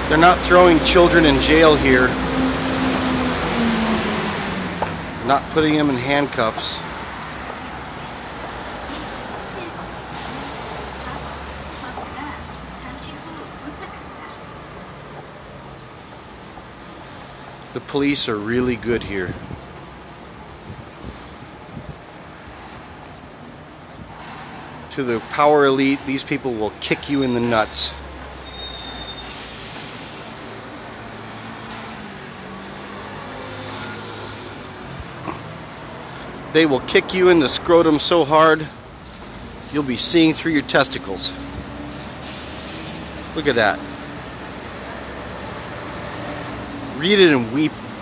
They're not throwing children in jail here. Not putting them in handcuffs. The police are really good here. To the power elite, these people will kick you in the nuts. They will kick you in the scrotum so hard, you'll be seeing through your testicles. Look at that. Read it and weep.